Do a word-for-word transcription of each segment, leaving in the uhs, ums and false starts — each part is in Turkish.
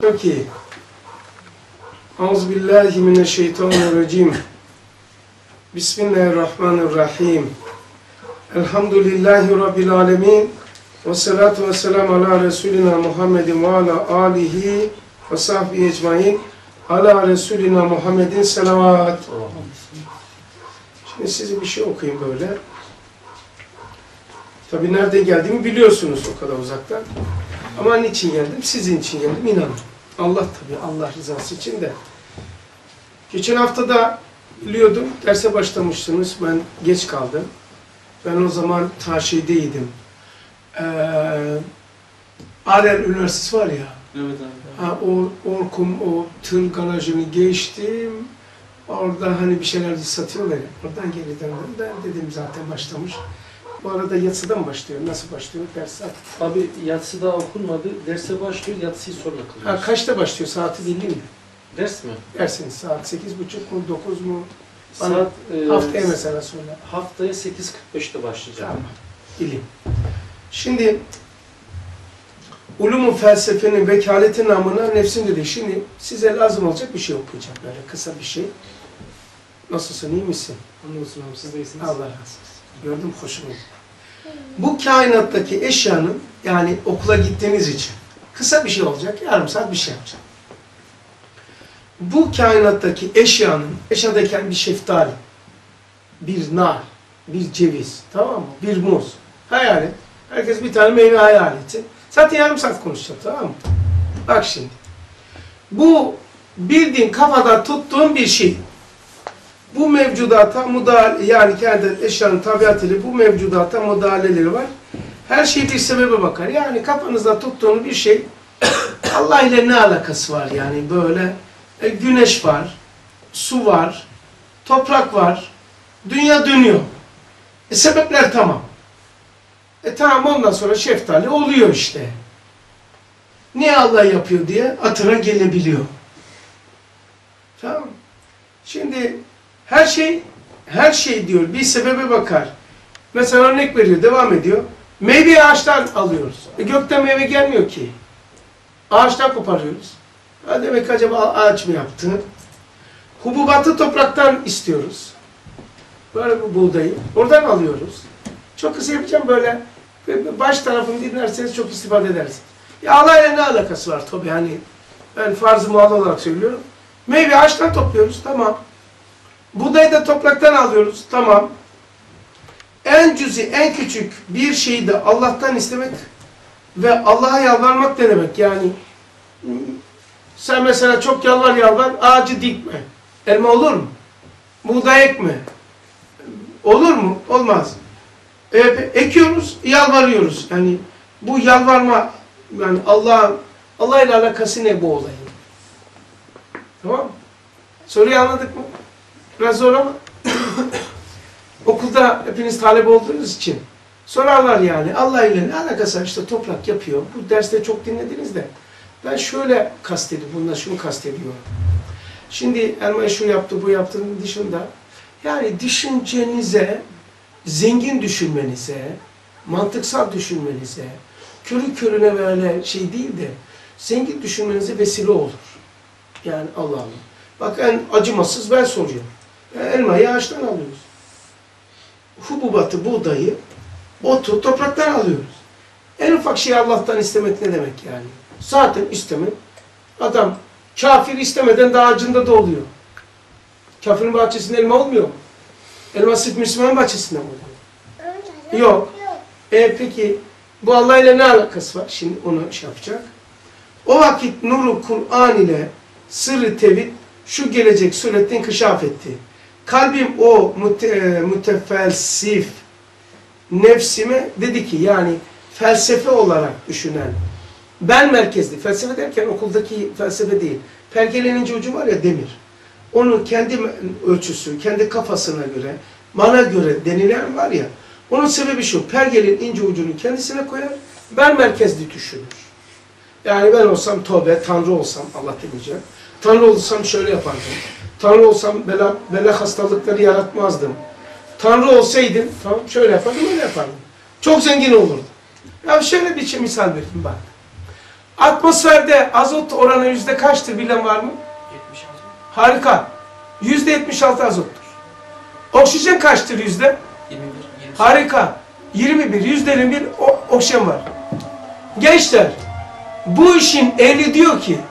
Diyor ki Euzubillahimineşşeytanirracim. Bismillahirrahmanirrahim. Elhamdülillahi Rabbil alemin. Ve salatu ve selamu ala Resulina Muhammedin ve ala alihi ve sahbihi ecmain. Ala Resulina Muhammedin selavat. Şimdi size bir şey okuyayım böyle. Tabi nereden geldiğimi biliyorsunuz o kadar uzaktan. Ama niçin geldim? Sizin için geldim, inanın. Allah tabi, Allah rızası için de. Geçen hafta da biliyordum, derse başlamıştınız, ben geç kaldım. Ben o zaman Taşi'deydim. Ee, Arel Üniversitesi var ya, evet abi. Ha, o, Orkum, o tır garajını geçtim. Orada hani bir şeyler satıyorlar ya, oradan geri döndüm. Ben dedim zaten başlamış. Bu arada yatsıdan başlıyor. Nasıl başlıyor ders? Abi yatsı daha okunmadı. Derse başlıyor, yatsıyı sonra kılıyoruz. Ha, kaçta başlıyor? Saati bileyim mi? Ders mi? Dersiniz saat sekiz buçuk mu, dokuz mu? Saat, e, haftaya mesela söyle. Haftaya sekiz kırk beşte başlayacak. Tamam. Bileyim. Şimdi Ulum-u felsefenin vekaleti namına nefsin dedi. Şimdi size lazım olacak bir şey okuyacağım. Böyle kısa bir şey. Nasılsın, iyi misin? Anlıyorsun abi, siz de iyisiniz. Allah razı olsun. Gördüm, hoşuma gitti. Bu kainattaki eşyanın, yani okula gittiğiniz için kısa bir şey olacak, yarım saat bir şey yapacağım. Bu kainattaki eşyanın, eşyadayken bir şeftali, bir nar, bir ceviz, tamam mı? Bir muz. Hayal et. Herkes bir tane meyve hayal etsin. Zaten yarım saat konuşacağım, tamam mı? Bak şimdi. Bu bildiğin kafada tuttuğun bir şey. Bu mevcudata müdahale, yani kendi eşyanın tabiatıyla bu mevcudata müdahaleleri var. Her şey bir sebebe bakar. Yani kafanızda tuttuğunuz bir şey, Allah ile ne alakası var yani böyle? E, güneş var, su var, toprak var, dünya dönüyor. E, sebepler tamam. E tamam, ondan sonra şeftali oluyor işte. Niye Allah yapıyor diye atıra gelebiliyor. Tamam. Şimdi her şey, her şey diyor bir sebebe bakar. Mesela örnek veriyor, devam ediyor. Meyveyi ağaçtan alıyoruz. E gökten meyve gelmiyor ki. Ağaçtan koparıyoruz. Ha demek ki acaba ağaç mı yaptı? Hububatı topraktan istiyoruz. Böyle bu buğdayı. Oradan alıyoruz. Çok kısa yapacağım böyle. Baş tarafını dinlerseniz çok istifade edersiniz. Ya Allah ile ne alakası var tabii, hani ben farz-ı muhal olarak söylüyorum. Meyve ağaçtan topluyoruz, tamam. Buğdayı da topraktan alıyoruz, tamam. En cüzi, en küçük bir şeyi de Allah'tan istemek ve Allah'a yalvarmak ne demek? Yani sen mesela çok yalvar yalvar, ağacı dikme. Elma olur mu? Buğday ekme. Olur mu? Olmaz. E, ekiyoruz, yalvarıyoruz. Yani bu yalvarma, yani Allah Allah ile alakası ne bu olayın? Tamam mı? Soruyu anladık mı? Biraz zor ama okulda hepiniz talep olduğunuz için sorarlar yani. Allah ile ne alakası var? İşte toprak yapıyor. Bu derste çok dinlediniz de. Ben şöyle kastediyorum, bununla şunu kastediyorum. Şimdi elmayı şu yaptı, bu yaptığının dışında, yani düşüncenize, zengin düşünmenize, mantıksal düşünmenize, körü körüne böyle şey değil de, zengin düşünmenize vesile olur. Yani Allah Allah. Bak en acımasız ben soruyorum. Yani elmayı ağaçtan alıyoruz. Hububatı, buğdayı, otu topraktan alıyoruz. En ufak şeyi Allah'tan istemek ne demek yani? Zaten istemek. Adam kafir istemeden de ağacında da oluyor. Kafirin bahçesinde elma olmuyor mu? Elma sırf Müslüman bahçesinde mi oluyor? Yok. E peki bu Allah ile ne alakası var? Şimdi onu şey yapacak. O vakit nuru Kur'an ile sırrı tevhid şu gelecek suretle inkişaf etti. Kalbim o müte, mütefelsif nefsime dedi ki, yani felsefe olarak düşünen, ben merkezli, felsefe derken okuldaki felsefe değil, pergelenin ince ucu var ya, demir. Onu kendi ölçüsü, kendi kafasına göre, bana göre denilen var ya, onun sebebi şu, pergelin ince ucunu kendisine koyar, ben merkezli düşünür. Yani ben olsam tövbe, Tanrı olsam, Allah demeyeceğim, Tanrı olsam şöyle yapardım, Tanrı olsam bela, bela hastalıkları yaratmazdım, Tanrı olsaydım, tamam şöyle yapardım, öyle yapardım. Çok zengin olurdum. Ya şöyle bir şey misal vereyim bak. Atmosferde azot oranı yüzde kaçtır bilen var mı? yetmiş altı. Harika. Yüzde yetmiş altı azottur. Oksijen kaçtır yüzde? yirmi bir. yirmi. Harika. yirmi bir. Yüzde yirmi bir oksijen var. Gençler, bu işin ehli diyor ki,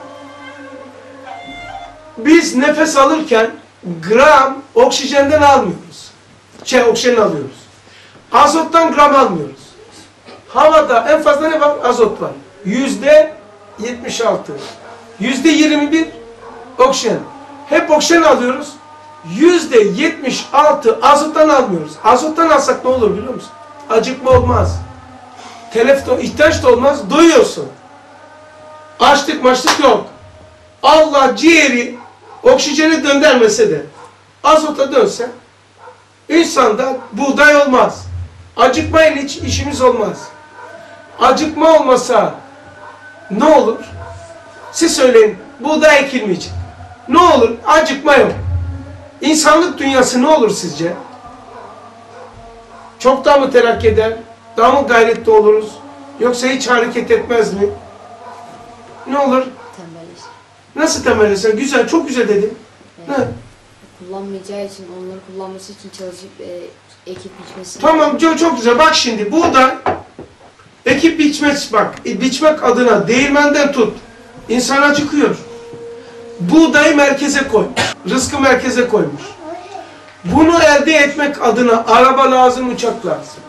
biz nefes alırken gram oksijenden almıyoruz. Şey, oksijen alıyoruz. Azottan gram almıyoruz. Havada en fazla ne var? Azot var. Yüzde yetmiş altı. Yüzde yirmi bir oksijen. Hep oksijen alıyoruz. Yüzde yetmiş altı azottan almıyoruz. Azottan alsak ne olur biliyor musun? Acıkma olmaz. Telefon ihtiyaç da olmaz. Doyuyorsun. Açlık maçlık yok. Allah ciğeri oksijene döndürmese de azota dönse insanda buğday olmaz. Acıkmayla hiç işimiz olmaz. Acıkma olmasa ne olur? Siz söyleyin. Buğday ekilmeyecek. Ne olur? Acıkma yok. İnsanlık dünyası ne olur sizce? Çok daha mı terakki eder? Daha mı gayretli oluruz? Yoksa hiç hareket etmez mi? Ne olur? Tembelleşir. Nasıl temelleşir? Güzel, çok güzel dedim. Evet. Ne? Kullanmayacağı için, onları kullanması için çalışıp e, ekip biçmesi. Tamam, çok, çok güzel. Bak şimdi buğday ekip biçmek, bak e, biçmek adına değirmenden tut. İnsan acıkıyor. Buğdayı merkeze koymuş. Rızkı merkeze koymuş. Bunu elde etmek adına araba lazım, uçak lazım.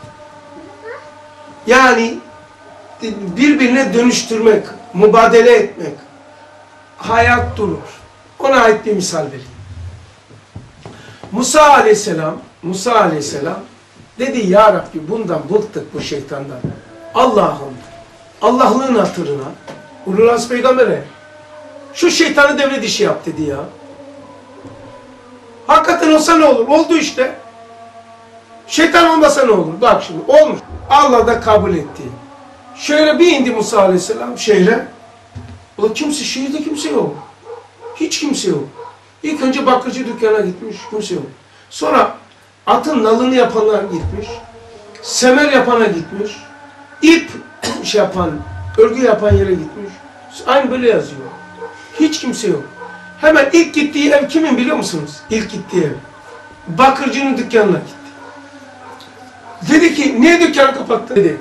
Yani birbirine dönüştürmek, mübadele etmek. Hayat durur. Ona ait bir misal vereyim. Musa aleyhisselam, Musa aleyhisselam dedi ya Rabbi bundan bıktık, bu şeytandan. Allah'ım, Allah'lığın hatırına, Ululaz Peygamber'e şu şeytanı devre dışı yap dedi ya. Hakikaten olsa ne olur? Oldu işte. Şeytan olmasa ne olur? Bak şimdi olmuş. Allah da kabul etti. Şöyle bir indi Musa aleyhisselam şehre. Ulan kimse, şehirde kimse yok. Hiç kimse yok. İlk önce bakırcı dükkana gitmiş, kimse yok. Sonra atın nalını yapanlar gitmiş. Semer yapana gitmiş. İp şey yapan, örgü yapan yere gitmiş. Aynı böyle yazıyor. Hiç kimse yok. Hemen ilk gittiği ev kimin biliyor musunuz? İlk gittiği ev. Bakırcının dükkanına gitti. Dedi ki, niye dükkanı kapattın? Dedi.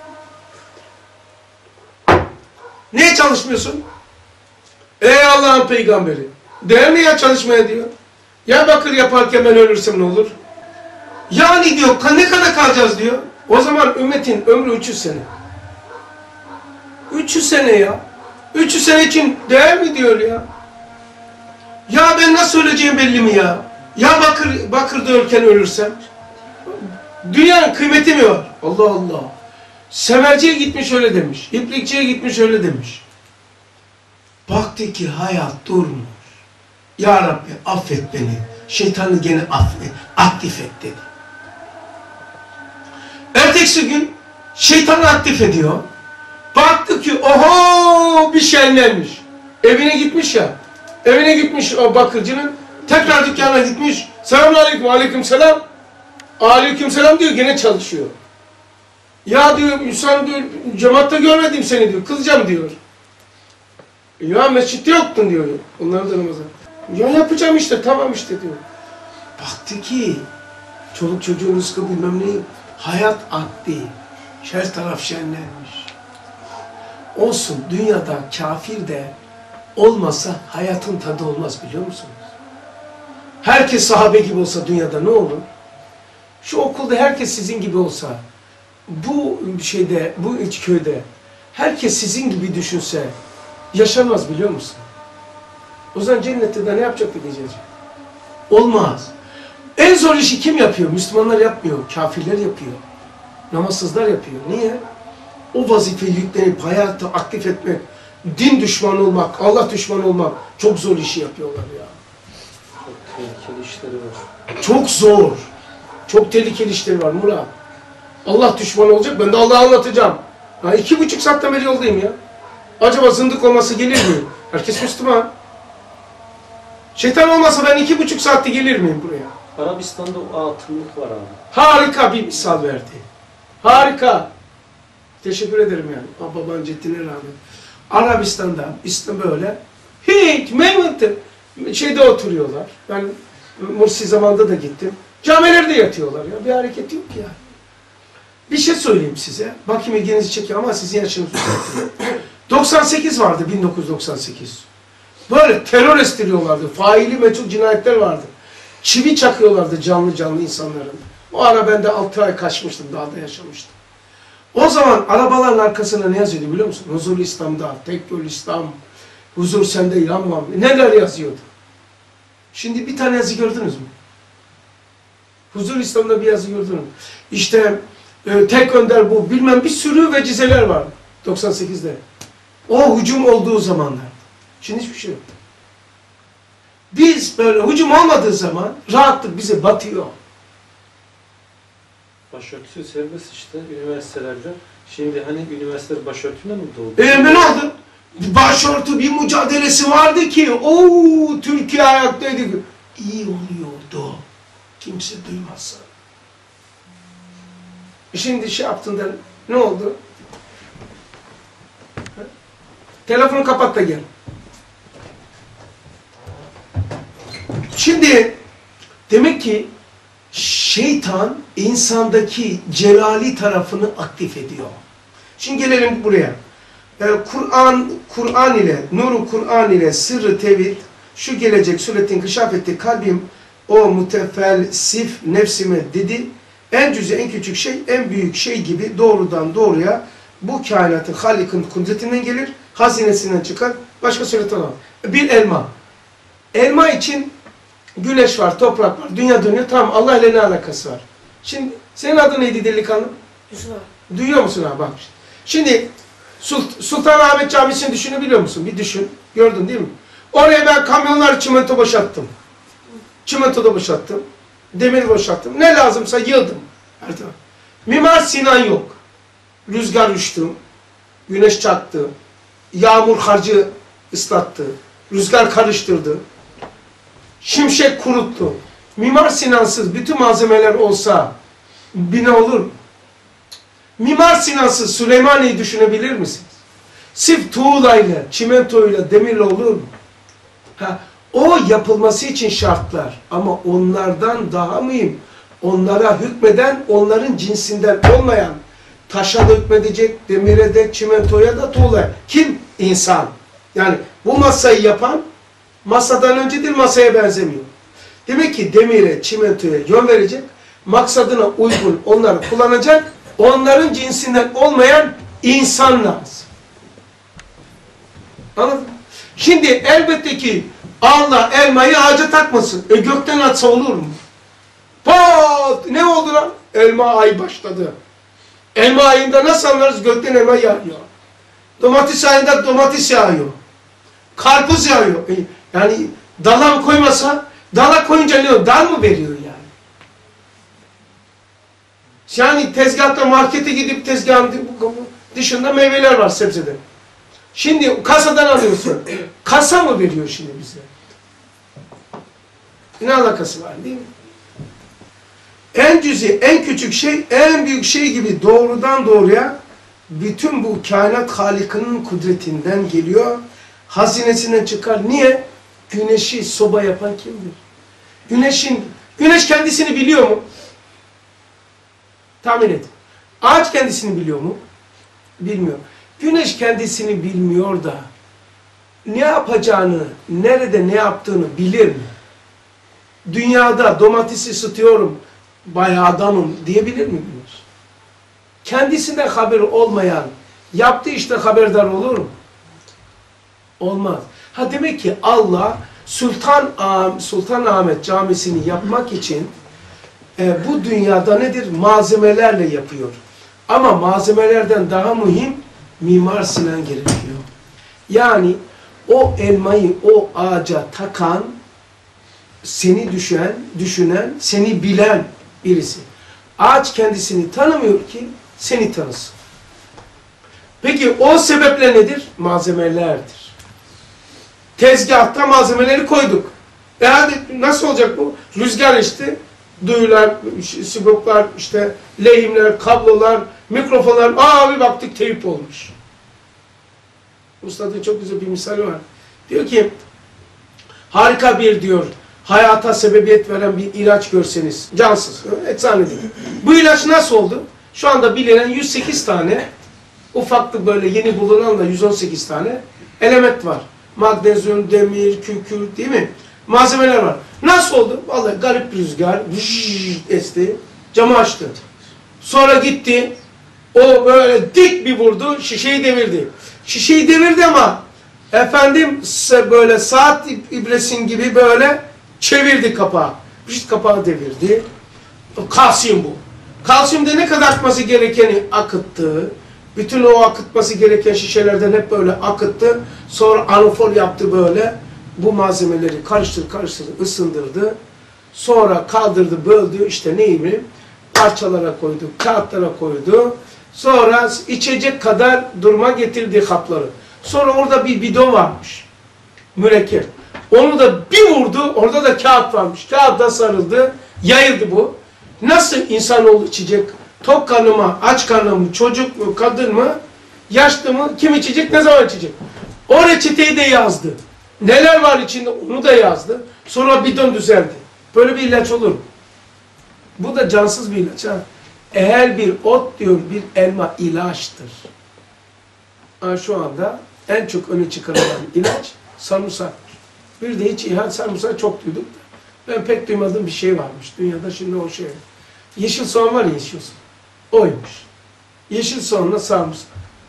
Niye çalışmıyorsun? Ey Allah'ın peygamberi. Değer mi ya çalışmaya diyor. Ya bakır yaparken ben ölürsem ne olur? Yani diyor, ne kadar kalacağız diyor. O zaman ümmetin ömrü üç yüz sene. üç yüz sene ya. üç yüz sene için değer mi diyor ya? Ya ben nasıl öleceğim belli mi ya? Ya bakır, bakırda ölürken ölürsem? Dünyanın kıymeti mi var? Allah Allah. Semerciye gitmiş öyle demiş. İplikçiye gitmiş öyle demiş. Baktı ki hayat durmuş. Ya Rabbi affet beni. Şeytanı gene affet, aktif et dedi. Ertesi gün şeytanı aktif ediyor. Baktı ki oho bir şenlenmiş. Evine gitmiş ya. Evine gitmiş o bakırcının. Tekrar dükkana gitmiş. Selamünaleyküm, aleykümselam. Aleykümselam diyor, gene çalışıyor. Ya diyor, insan diyor, cemaatte görmedim seni diyor, kızacağım diyor. Ya mescitte yoktun diyor, onların da namaza. Ya yapacağım işte, tamam işte diyor. Baktı ki, çoluk çocuğun rızkı bilmem ne, hayat aktı. Her taraf şenlenmiş. Olsun, dünyada kafir de olmasa hayatın tadı olmaz biliyor musunuz? Herkes sahabe gibi olsa dünyada ne olur? Şu okulda herkes sizin gibi olsa, bu şeyde, bu iç köyde herkes sizin gibi düşünse yaşanmaz biliyor musun? O zaman cennette de ne yapacak gideceğiz? Olmaz. En zor işi kim yapıyor? Müslümanlar yapmıyor, kafirler yapıyor. Namazsızlar yapıyor. Niye? O vazifeyi yüklenip hayatı aktif etmek, din düşmanı olmak, Allah düşmanı olmak çok zor işi yapıyorlar ya. Çok tehlikeli işleri var. Çok zor. Çok tehlikeli işleri var Murat. Allah düşmanı olacak, ben de Allah'ı anlatacağım. Ha, iki buçuk saatten beri yoldayım ya. Acaba zındık olması gelir mi? Herkes Müslüman. Şeytan olmasa ben iki buçuk saatte gelir miyim buraya? Arabistan'da o atımlık var abi. Harika bir misal verdi. Harika. Teşekkür ederim yani. Baban ceddine rağmen. Arabistan'da, İslam böyle. Hiç memnun şeyde oturuyorlar. Ben Mursi zamanında da gittim. Camilerde yatıyorlar ya. Bir hareket yok ya. Bir şey söyleyeyim size. Bakayım ilginizi çekiyor ama sizin yaşınızı uzatıyor. doksan sekiz vardı, bin dokuz yüz doksan sekiz. Böyle terör estiriyorlardı. Faili meçhul cinayetler vardı. Çivi çakıyorlardı canlı canlı insanların. O ara ben de altı ay kaçmıştım, dağda yaşamıştım. O zaman arabaların arkasına ne yazıyordu biliyor musun? Huzur İslam'da, tek yol İslam, huzur sende yanmam. Neler yazıyordu? Şimdi bir tane yazı gördünüz mü? Huzur İslam'da bir yazı gördünüz mü? İşte e, tek önder bu, bilmem bir sürü vecizeler var doksan sekizde. O hücum olduğu zamanlar. Şimdi hiçbir şey yok. Biz böyle hücum olmadığı zaman rahatlık bizi batıyor. Başörtüsü serbest işte üniversitelerde. Şimdi hani üniversiteler başörtüyle mi doğdu? E ne oldu? Başörtü bir mücadelesi vardı ki ooo Türkiye ayaktaydı. İyi oluyordu. Kimse duymazsa. Şimdi şey yaptığında ne oldu? Telefonu kapat da gel. Şimdi demek ki şeytan insandaki celali tarafını aktif ediyor. Şimdi gelelim buraya. Ee, Kur'an Kur'an ile, nuru Kur'an ile sırrı tevhid, şu gelecek suretin kışaf etti kalbim o mutefelsif nefsime dedi. En cüzi, en küçük şey, en büyük şey gibi doğrudan doğruya bu kainatın Halik'in kudretinden gelir, hazinesinden çıkar, başka suret olan. Bir elma. Elma için güneş var, toprak var, dünya dönüyor. Tamam, Allah ile ne alakası var? Şimdi senin adın neydi delikanlı? Yusuf abi. Duyuyor musun abi? Bak. Şimdi Sultanahmet Camisi'ni düşünebiliyor musun? Bir düşün. Gördün değil mi? Oraya ben kamyonlar çimento boşalttım. Çimento da boşalttım. Demir boşalttım. Ne lazımsa yığdım. Mimar Sinan yok. Rüzgar uçtu. Güneş çaktı. Yağmur harcı ıslattı. Rüzgar karıştırdı. Şimşek kuruttu. Mimar Sinansız bütün malzemeler olsa bina olur mu? Mimar Sinansız Süleymaniye'yi düşünebilir misiniz? Sırf tuğlayla, çimentoyla, demirle olur mu? Ha, o yapılması için şartlar. Ama onlardan daha mühim, onlara hükmeden, onların cinsinden olmayan, taşa da hükmedecek, demire de, çimentoya da, tuğlaya. Kim? İnsan. Yani bu masayı yapan, masadan öncedir, masaya benzemiyor. Demek ki demire, çimentoya yön verecek, maksadına uygun onları kullanacak, onların cinsinden olmayan insan lazım. Anladın mı? Şimdi elbette ki Allah elmayı ağaca takmasın. E gökten atsa olur mu? Pat! Ne oldu lan? Elma ayı başladı. Elma ayında nasıl anlarız? Gökten elma yağıyor. Domates ayında domates yağıyor. Karpuz yağıyor. E, yani dala mı koymasa, dala koyunca ne oluyor? Dal mı veriyor yani? Yani tezgahta markete gidip tezgahın dışında meyveler var, sebzede. Şimdi kasadan alıyorsun. Kasa mı veriyor şimdi bize? Ne alakası var değil mi? En cüzi, en küçük şey, en büyük şey gibi doğrudan doğruya bütün bu kainat Halik'inin kudretinden geliyor. Hazinesinden çıkar. Niye? Güneşi soba yapan kimdir? Güneşin, güneş kendisini biliyor mu? Tahmin et. Ağaç kendisini biliyor mu? Bilmiyor. Güneş kendisini bilmiyor da ne yapacağını, nerede ne yaptığını bilir mi? Dünyada domatesi ısıtıyorum, bayağı adamım diyebilir mi güneş? Kendisinden haberi olmayan, yaptığı işte haberdar olur mu? Olmaz. Ha demek ki Allah Sultan Sultanahmet Camisi'ni yapmak için e, bu dünyada nedir? Malzemelerle yapıyor. Ama malzemelerden daha mühim Mimar Sinan gerekiyor. Yani o elmayı o ağaca takan, seni düşen, düşünen, seni bilen birisi. Ağaç kendisini tanımıyor ki seni tanısın. Peki o sebeple nedir? Malzemelerdir. Tezgahta malzemeleri koyduk. E hadi nasıl olacak bu? Rüzgar işte, duyular, siboplar, işte lehimler, kablolar, mikrofonlar, aa bir baktık teyip olmuş. Ustadın çok güzel bir misali var. Diyor ki, harika bir diyor, hayata sebebiyet veren bir ilaç görseniz, cansız, eczane değil. Bu ilaç nasıl oldu? Şu anda bilinen yüz sekiz tane, ufaklık böyle yeni bulunan da yüz on sekiz tane element var. Magnezyum, demir, kükürt değil mi? Malzemeler var. Nasıl oldu? Vallahi garip bir rüzgar, vıжж esti, camı açtı. Sonra gitti, o böyle dik bir vurdu, şişeyi devirdi. Şişeyi devirdi ama efendim böyle saat ibresin gibi böyle çevirdi kapağı. Vıжж kapağı devirdi. Kalsiyum bu. Kalsiyumda ne kadar akması gerekeni akıttı. Bütün o akıtması gereken şişelerden hep böyle akıttı. Sonra anafor yaptı böyle. Bu malzemeleri karıştır karıştır ısındırdı. Sonra kaldırdı, böldü. İşte neyimi? Parçalara koydu, kağıtlara koydu. Sonra içecek kadar duruma getirdi kapları. Sonra orada bir bidon varmış. Mürekkep. Onu da bir vurdu. Orada da kağıt varmış. Kağıda sarıldı. Yayıldı bu. Nasıl insanoğlu içecek? Tok karnı mı, aç karnı mı, çocuk mu, kadın mı, yaşlı mı, kim içecek, ne zaman içecek? O reçeteyi de yazdı. Neler var içinde onu da yazdı. Sonra bidon düzeldi. Böyle bir ilaç olur mu? Bu da cansız bir ilaç ha. Eğer bir ot diyor, bir elma ilaçtır. Ha, şu anda en çok öne çıkarılan ilaç sarımsaktır. Bir de hiç ihal sarımsak çok duyduk da. Ben pek duymadığım bir şey varmış dünyada şimdi o şey. Yeşil soğan var ya, yeşil soğan. Oymuş. Yeşil soğanla sarımsak.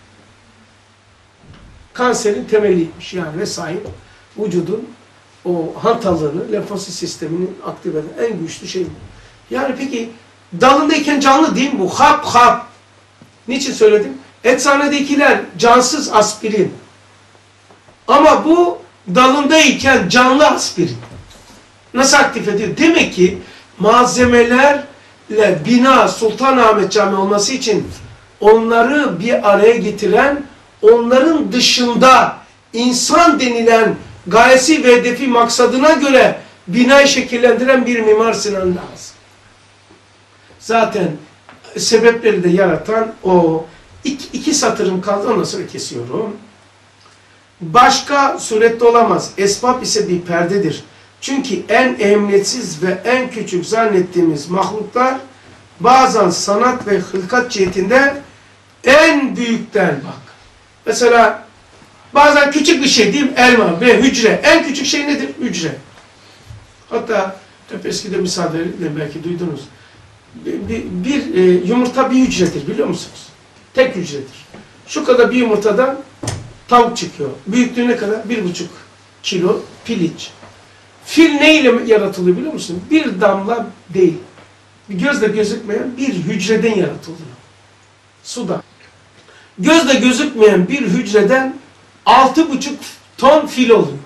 Kanserin temeliymiş yani vesaire. Vücudun o hantalığını, lenfosit sisteminin aktive eden en güçlü şey. Yani peki dalındayken canlı değil mi bu? Hap hap. Niçin söyledim? Eczanedekiler cansız aspirin. Ama bu dalındayken canlı aspirin. Nasıl aktif ediyor? Demek ki malzemelerle bina Sultanahmet Camii olması için onları bir araya getiren, onların dışında insan denilen gayesi ve hedefi maksadına göre binayı şekillendiren bir Mimar Sinan lazım. Zaten sebepleri de yaratan o iki, iki satırım kaldı, ondan sonra kesiyorum. Başka surette olamaz. Esbab ise bir perdedir. Çünkü en ehemmiyetsiz ve en küçük zannettiğimiz mahluklar bazen sanat ve hılkat cihetinde en büyükten bak. Mesela bazen küçük bir şey değil mi? Elma ve hücre. En küçük şey nedir? Hücre. Hatta hep eskide misafirinle belki duydunuz. Bir, bir, bir e, yumurta bir hücredir biliyor musunuz? Tek hücredir. Şu kadar bir yumurtadan tavuk çıkıyor. Büyüklüğü ne kadar? Bir buçuk kilo piliç. Fil neyle yaratılıyor biliyor musun? Bir damla değil. Gözle gözükmeyen bir hücreden yaratılıyor. Suda. Gözle gözükmeyen bir hücreden altı buçuk ton fil oluyor.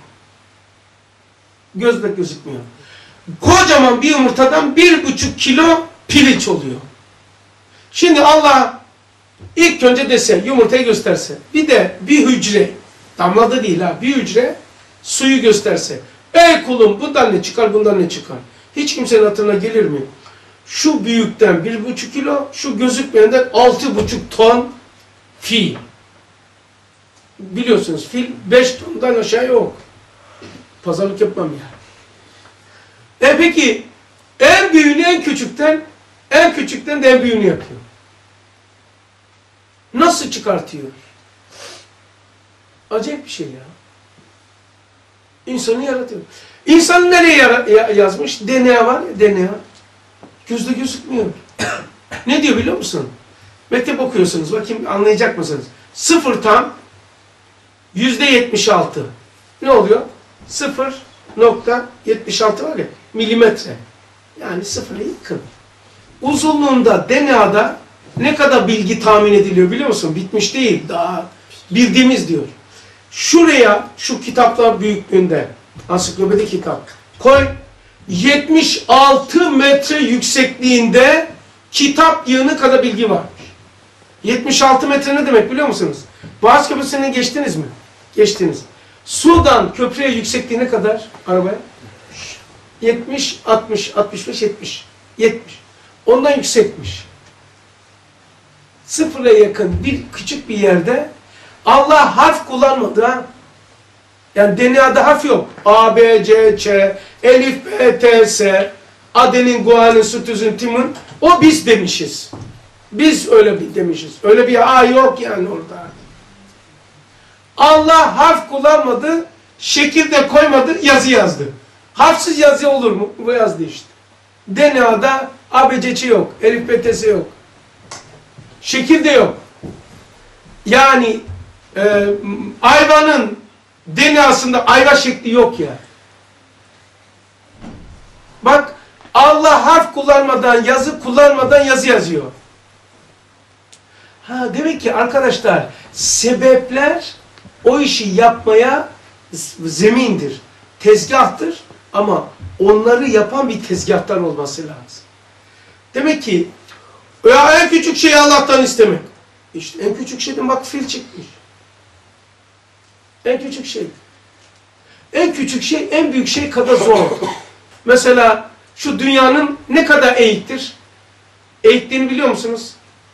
Gözle gözükmüyor. Kocaman bir yumurtadan bir buçuk kilo piliç oluyor. Şimdi Allah ilk önce dese, yumurtayı gösterse, bir de bir hücre, damlada değil ha, bir hücre suyu gösterse, ey kulum bundan ne çıkar, bundan ne çıkar? Hiç kimsenin hatırına gelir mi? Şu büyükten bir buçuk kilo, şu gözükmeyenden altı buçuk ton fil. Biliyorsunuz fil beş tondan aşağı yok. Pazarlık yapmam yani. E peki en büyüğünü en küçükten, en küçükten de en büyüğünü yapıyor. Nasıl çıkartıyor? Acayip bir şey ya. İnsanı yaratıyor. İnsanı nereye yazmış? D N A var ya, D N A. Gözle gözükmüyor. Ne diyor biliyor musun? Mektep okuyorsunuz. Bakayım anlayacak mısınız? Sıfır tam yüzde yetmiş altı. Ne oluyor? Sıfır nokta yetmiş altı var ya, milimetre. Yani sıfıra yakın. Uzunluğunda D N A'da ne kadar bilgi tahmin ediliyor biliyor musun? Bitmiş değil. Daha bildiğimiz diyor. Şuraya, şu kitaplar büyüklüğünde, ansiklopedi kitap koy, yetmiş altı metre yüksekliğinde kitap yığını kadar bilgi varmış. yetmiş altı metre ne demek biliyor musunuz? Boğaz Köprüsü'ne geçtiniz mi? Geçtiniz. Sudan köprüye yüksekliği ne kadar arabaya? yetmiş, altmış, altmış beş, yetmiş. yetmiş. Ondan yüksekmiş. Sıfıra yakın bir küçük bir yerde Allah harf kullanmadı ha. Yani D N A'da harf yok. A, B, C, Ç, Elif, B, T, S, adenin, guanin, sitozin, timin. O biz demişiz. Biz öyle bir demişiz. Öyle bir A yok yani orada. Allah harf kullanmadı, şekil de koymadı, yazı yazdı. Harfsiz yazı olur mu? Bu yazdı işte. D N A'da A, B, C, Ç yok. Elif, B, T, S yok. Şekil de yok. Yani e, ayvanın D N A'sında ayva şekli yok ya. Bak Allah harf kullanmadan, yazı kullanmadan yazı yazıyor. Ha demek ki arkadaşlar sebepler o işi yapmaya zemindir, tezgahtır ama onları yapan bir tezgahtar olması lazım. Demek ki ya en küçük şeyi Allah'tan istemek. İşte en küçük şeyden bak fil çıkmış. En küçük şey. En küçük şey en büyük şey kadar zor. Mesela şu dünyanın ne kadar eğiktir? Eğikliğini biliyor musunuz?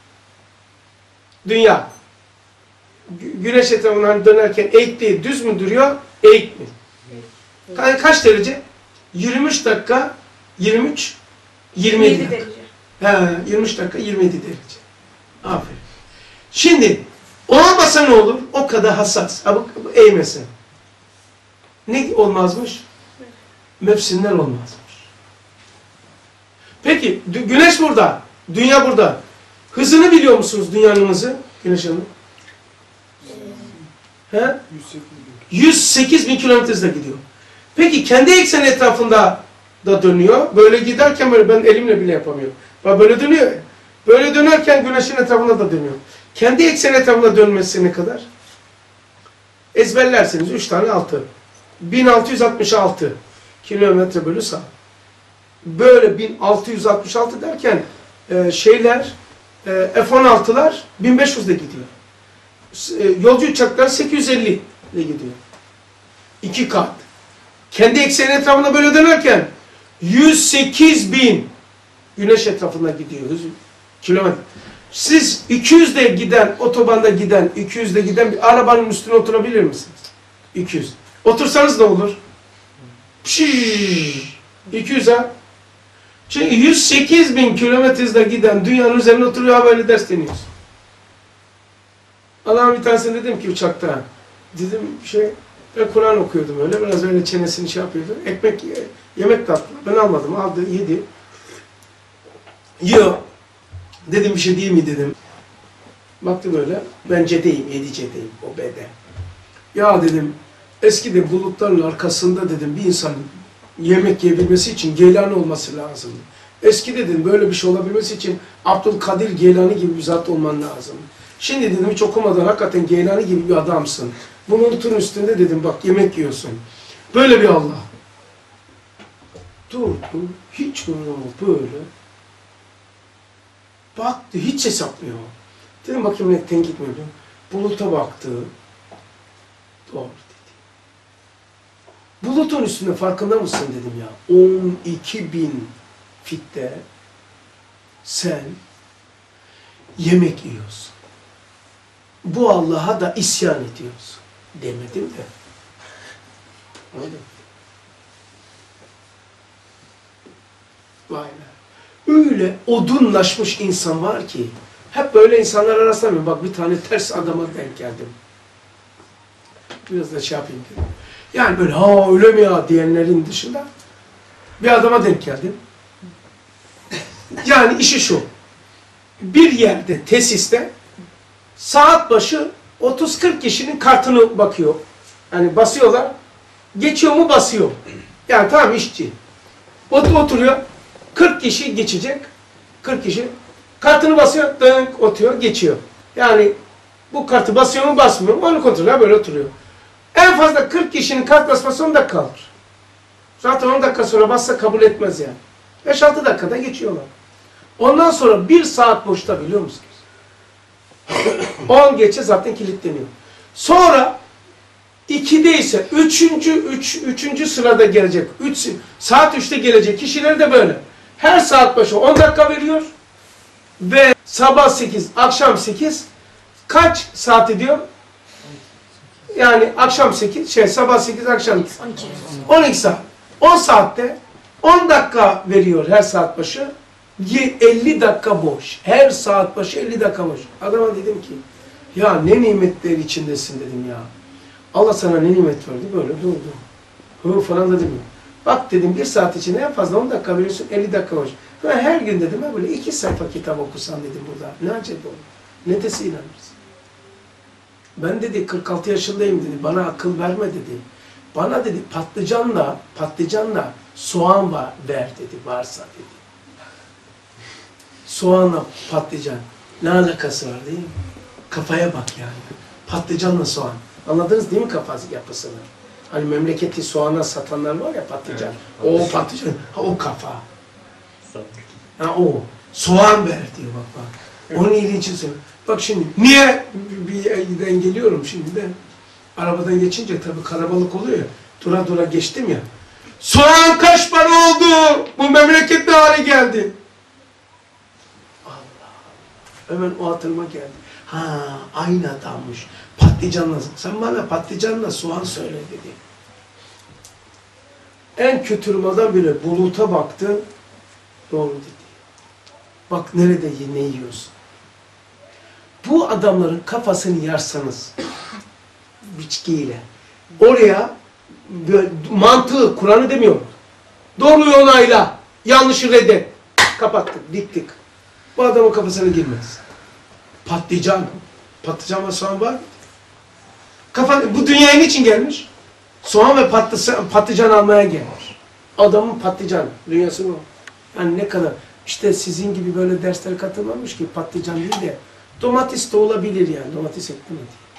Dünya. Güneş etrafından dönerken eğikliği düz mü duruyor? Eğik mi? Ka kaç derece? yirmi üç dakika, yirmi üç, yirmi yedi derece. He, yirmi üç dakika, yirmi yedi derece. Aferin. Şimdi olmasa ne olur? O kadar hassas. Ha, bu, bu eğmese. Ne olmazmış? Mefsinler olmazmış. Yüksek. Güneş burada. Dünya burada. Hızını biliyor musunuz dünyanın hızı? Güneş hızını. He? yüz sekiz bin kilometre hızla gidiyor. Peki kendi ekseni etrafında da dönüyor. Böyle giderken böyle ben elimle bile yapamıyorum. Bak böyle dönüyor. Böyle dönerken güneşin etrafında da dönüyor. Kendi ekseni etrafında dönmesi ne kadar? Ezberlerseniz üç tane altı. bin altı yüz altmış altı kilometre bölü saat. Böyle bin altı yüz altmış altı derken e, şeyler e, F on altılar bin beş yüzle gidiyor. E, yolcu uçaklar sekiz yüz elli ile gidiyor. İki kat. Kendi ekseni etrafında böyle dönerken yüz sekiz bin güneş etrafında gidiyor. Kilometre. Siz iki yüzde giden, otobanda giden, iki yüzde giden bir arabanın üstüne oturabilir misiniz? iki yüz. Otursanız ne olur? Pşşş. iki yüz ha. Çünkü yüz sekiz bin kilometre hızla giden dünyanın üzerine oturuyor, böyle ders deniyorsun. Allah'ın bir tanesine dedim ki uçakta, dedim şey, ben Kur'an okuyordum öyle, biraz öyle çenesini şey yapıyordu. Ekmek, yemek tatlı. Ben almadım, aldı, yedi. Yiyor. Dedim bir şey değil mi dedim. Baktı böyle, ben cedeyim, yedi cedeyim, o bede. Ya dedim, eskide bulutların arkasında dedim, bir insanın yemek yiyebilmesi için Geylani olması lazım. Eskide dedim, böyle bir şey olabilmesi için Abdülkadir Geylani gibi bir zat olman lazım. Şimdi dedim, hiç okumadan hakikaten Geylani gibi bir adamsın. Bulutun üstünde dedim, bak yemek yiyorsun. Böyle bir Allah. Durdu, hiç böyle. Baktı, hiç hesaplıyor. Dedim bakayım ne tenkit mi ediyor? Buluta baktı. Doğru dedi. Bulutun üstünde farkında mısın dedim ya. on iki bin fitte sen yemek yiyorsun. Bu Allah'a da isyan ediyorsun. Demedim de. Öyle. Vay be. Öyle odunlaşmış insan var ki, hep böyle insanlar rastlamıyorum. Bak bir tane ters adama denk geldim. Biraz da şey yapayım dedim. Yani böyle ha öyle mi ya diyenlerin dışında bir adama denk geldim. Yani işi şu, bir yerde tesiste saat başı otuz kırk kişinin kartını bakıyor. Yani basıyorlar, geçiyor mu basıyor. Yani tamam işçi. Ot oturuyor. kırk kişi geçecek. kırk kişi. Kartını basıyor, dönk, oturuyor, geçiyor. Yani bu kartı basıyor mu, basmıyor mu onu kontrol, böyle oturuyor. En fazla kırk kişinin kart basması on dakika alır. Zaten on dakika sonra bassa kabul etmez yani. beş altı dakikada geçiyorlar. Ondan sonra bir saat boşta biliyor musunuz? on geçe zaten kilitleniyor. Sonra ikide ise üçüncü, üç, üçüncü sırada gelecek. üç, saat üçte gelecek kişiler de böyle. Her saat başı on dakika veriyor. Ve sabah sekiz, akşam sekiz kaç saat ediyor? Yani akşam sekiz, şey sabah sekiz, akşam on iki. on iki saat. on saatte on dakika veriyor her saat başı. elli dakika boş. Her saat başı elli dakika boş. Adama dedim ki, ya ne nimetler içindesin dedim ya. Allah sana ne nimet verdi, böyle durdu. Hı falan da dedim. Bak dedim, bir saat içinde en fazla on dakika veriyorsun, elli dakika boş. Ben her gün dedim, ha böyle iki sayfa kitap okusan dedim burada. Ne acaba olur? Ne dese inanırsın. Ben dedi kırk altı yaşındayım dedi, bana akıl verme dedi. Bana dedi patlıcanla, patlıcanla soğan var, ver dedi, varsa dedi. Soğanla patlıcan. Ne alakası var değil mi? Kafaya bak yani. Patlıcanla soğan. Anladınız değil mi kafası yapısını? Hani memleketi soğana satanlar var ya patlıcan. Evet, o patlıcan, ha, o kafa. Ha, o. Soğan ver diyor bak bak. Onun ilginci söylüyor. Bak şimdi niye bir yerden geliyorum şimdi de. Arabadan geçince tabii kalabalık oluyor ya. Dura dura geçtim ya. Soğan kaç para oldu? Bu memleket ne hale geldi? Allah Allah. Hemen o hatırıma geldi. Ha, aynı adammış. Patlıcanla, sen bana patlıcanla soğan söyle dedi. En kötü durumdan bile buluta baktı. Doğru dedi. Bak nerede ne yiyorsun. Bu adamların kafasını yarsanız biçkiyle oraya böyle, mantığı, Kur'an'ı demiyor. Doğruyu onayla, yanlışı reddet. Kapattık, diktik. Bu adamın kafasına girmez. Patlıcan. Patlıcan ve soğan var. Kafa, bu dünyaya niçin gelmiş? Soğan ve patlıcan, patlıcan almaya gelmiş. Adamın patlıcan, dünyası bu. Yani ne kadar, işte sizin gibi böyle derslere katılmamış ki patlıcan değil de domates de olabilir yani, domates eklemedi.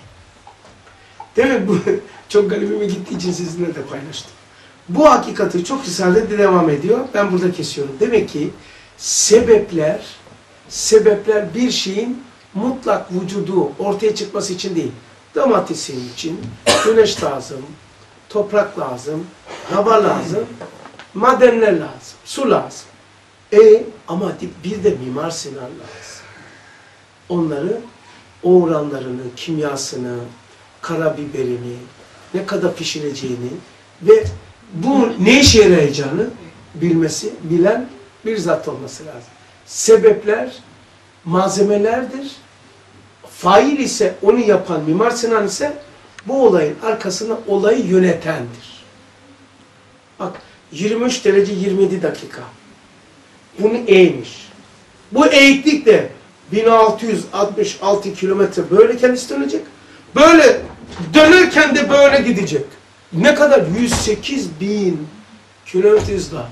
Değil mi? Bu çok garibime gittiği için sizinle de paylaştım. Bu hakikati çok risale devam ediyor. Ben burada kesiyorum. Demek ki sebepler, sebepler bir şeyin mutlak vücudu ortaya çıkması için değil. Domatesin için güneş lazım, toprak lazım, hava lazım, madenler lazım, su lazım. E ama bir de Mimar Sinan lazım. Onları, o oranlarını, kimyasını, karabiberini, ne kadar pişireceğini ve bu ne işe yarayacağını bilmesi, bilen bir zat olması lazım. Sebepler, malzemelerdir. Fail ise, onu yapan Mimar Sinan ise bu olayın arkasında olayı yönetendir. Bak yirmi üç derece yirmi yedi dakika. Bunu eğmiş. Bu eğiklik de bin altı yüz altmış altı kilometre böyle kendisi dönecek. Böyle dönerken de böyle gidecek. Ne kadar? yüz sekiz bin kilometre hızla.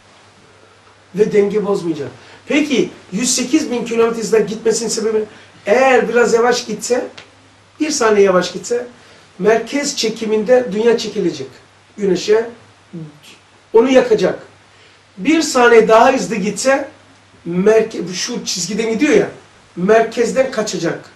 Ve denge bozmayacak. Peki yüz sekiz bin kilometre hızla gitmesinin sebebi, eğer biraz yavaş gitse, bir saniye yavaş gitse, merkez çekiminde dünya çekilecek. Güneşe onu yakacak. Bir saniye daha hızlı gitse, merke, şu çizgiden gidiyor ya, merkezden kaçacak.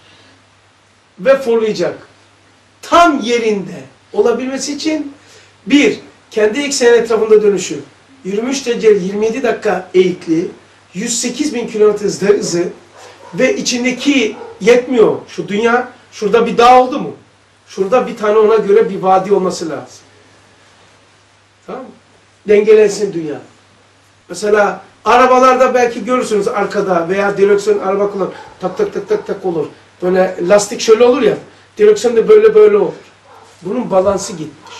Ve fırlayacak. Tam yerinde olabilmesi için, bir, kendi ekseni etrafında dönüşü, yirmi üç derece yirmi yedi dakika eğikliği, yüz sekiz bin kilometre hızı ve içindeki yetmiyor. Şu dünya, şurada bir dağ oldu mu? Şurada bir tane ona göre bir vadi olması lazım. Tamam mı? Dengelensin dünya. Mesela arabalarda belki görürsünüz arkada veya direksiyon araba kullan, tak tak tak tak tak olur. Böyle lastik şöyle olur ya, direksiyon da böyle böyle olur. Bunun balansı gitmiş.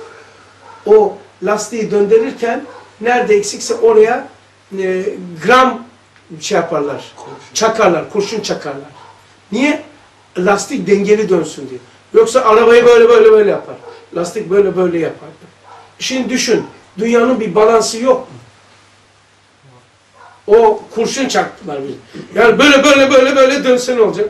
O lastiği döndürürken nerede eksikse oraya e, gram şey yaparlar, çakarlar, kurşun çakarlar. Niye? Lastik dengeli dönsün diye. Yoksa arabayı böyle böyle böyle yapar. Lastik böyle böyle yapar. Şimdi düşün, dünyanın bir balansı yok mu? O kurşun çaktılar bir. Yani böyle böyle böyle böyle dönse ne olacak?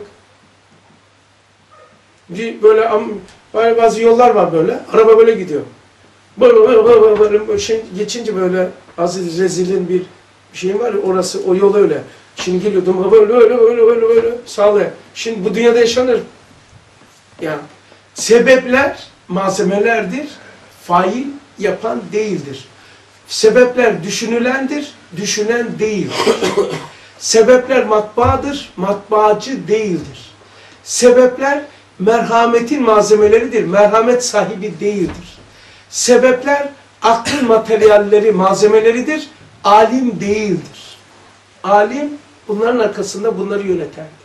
Bir böyle, böyle bazı yollar var böyle. Araba böyle gidiyor. Böyle böyle böyle, böyle, böyle şey, geçince böyle Aziz Rezil'in bir şeyin var ya, orası o yol öyle. Şimdi geliyordum böyle böyle böyle böyle böyle sağlaya. Şimdi bu dünyada yaşanır. Yani sebepler malzemelerdir. Fail yapan değildir. Sebepler düşünülendir, düşünen değildir. Sebepler matbaadır, matbaacı değildir. Sebepler merhametin malzemeleridir. Merhamet sahibi değildir. Sebepler aklın materyalleri, malzemeleridir. Alim değildir. Alim bunların arkasında bunları yönetendir.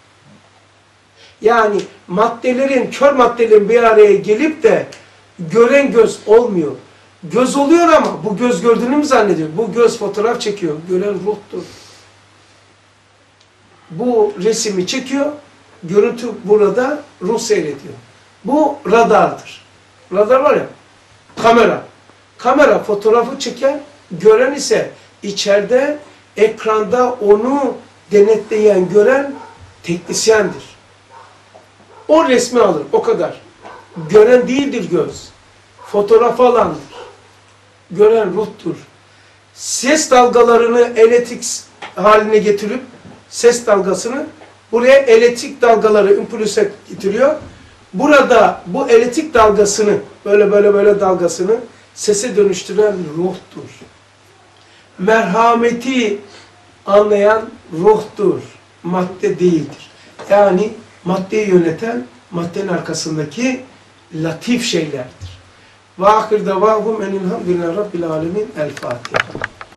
Yani maddelerin, kör maddelerin bir araya gelip de gören göz olmuyor. Göz oluyor ama bu göz gördüğünü mü zannediyor? Bu göz fotoğraf çekiyor. Gören ruhtur. Bu resmi çekiyor. Görüntü burada, ruh seyrediyor. Bu radardır. Radar var ya, kamera. Kamera fotoğrafı çeken, gören ise içeride ekranda onu denetleyen, gören teknisyendir. O resmi alır, o kadar. Gören değildir göz. Fotoğraf alandır. Gören ruhtur. Ses dalgalarını elektrik haline getirip, ses dalgasını buraya elektrik dalgaları impulse getiriyor. Burada bu elektrik dalgasını, böyle böyle böyle dalgasını sese dönüştüren ruhtur. Merhameti anlayan ruhtur. Madde değildir. Yani maddeyi yöneten, maddenin arkasındaki latif şeylerdir. Ve ahir davahum enilhamdülillah rabbil alemin. El Fatiha.